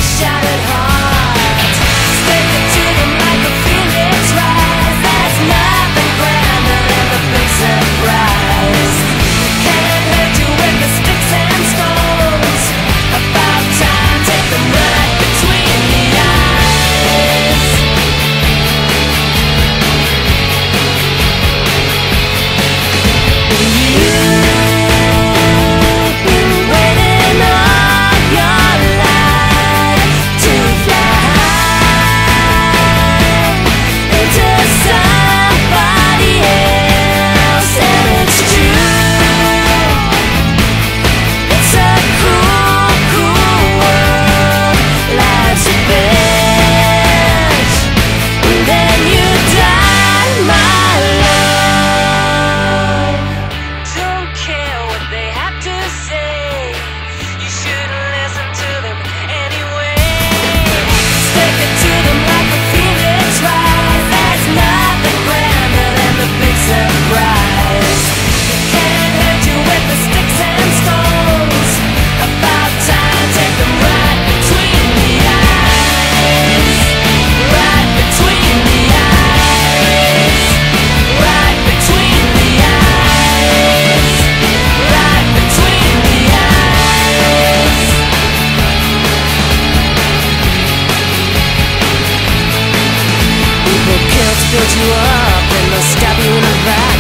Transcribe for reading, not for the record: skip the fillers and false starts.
shattered heart. Stick it to them like a phoenix rise. There's nothing grander than the big surprise. Can't hurt you with the sticks and stones. About time, take them right between the eyes. You've been waiting all your life to fly into somebody else, and it's true. It's a cruel, cruel world. Life's a bitch, and then you die, my love. Don't care what they have to say. You shouldn't listen to them anyway. Stick it to them like a phoenix rise. There's nothing grander than the big surprise. Can't hurt you with the sticks and stones. About time, take them right between the eyes. Right between the eyes. Right between the eyes. Right between the eyes. People can't build you up and they'll stab you in the back.